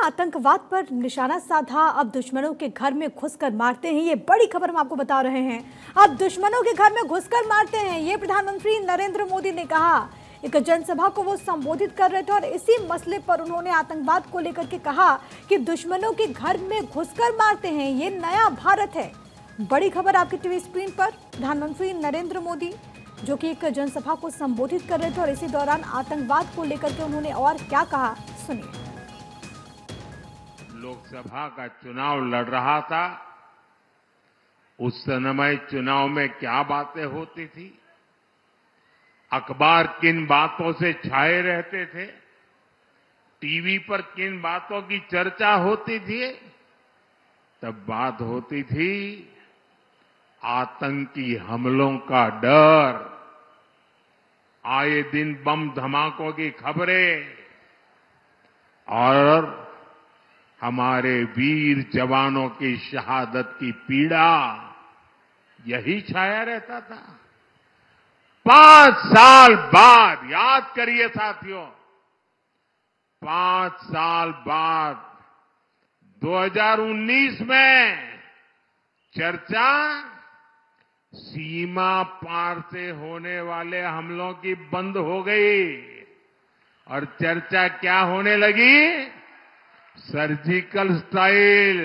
आतंकवाद पर निशाना साधा, अब दुश्मनों के घर में घुसकर मारते हैं। ये बड़ी खबर हम आपको बता रहे हैं। अब दुश्मनों के घर में घुसकर मारते हैं, ये प्रधानमंत्री नरेंद्र मोदी ने कहा। एक जनसभा को वो संबोधित कर रहे थे और इसी मसले पर उन्होंने आतंकवाद को लेकर के कहा कि दुश्मनों के घर में घुसकर मारते हैं, ये नया भारत है। बड़ी खबर आपकी टीवी स्क्रीन पर, प्रधानमंत्री नरेंद्र मोदी जो कि एक जनसभा को संबोधित कर रहे थे और इसी दौरान आतंकवाद को लेकर के उन्होंने और क्या कहा, सुनिए। लोकसभा का चुनाव लड़ रहा था, उस समय चुनाव में क्या बातें होती थी, अखबार किन बातों से छाए रहते थे, टीवी पर किन बातों की चर्चा होती थी, तब बात होती थी आतंकी हमलों का डर, आए दिन बम धमाकों की खबरें और हमारे वीर जवानों की शहादत की पीड़ा, यही छाया रहता था। 5 साल बाद, याद करिए साथियों, 5 साल बाद 2019 में चर्चा सीमा पार से होने वाले हमलों की बंद हो गई और चर्चा क्या होने लगी? Surgical strike.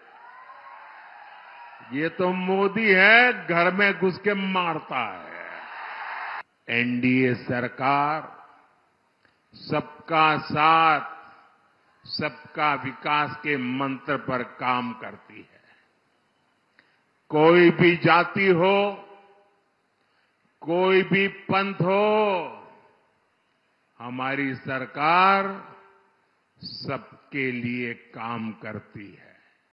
ये तो मोदी है, घर में घुस के मारता है। एनडीए सरकार सबका साथ, सबका विकास के मंत्र पर काम करती है। कोई भी जाति हो, कोई भी पंथ हो, हमारी सरकार सबके लिए काम करती है।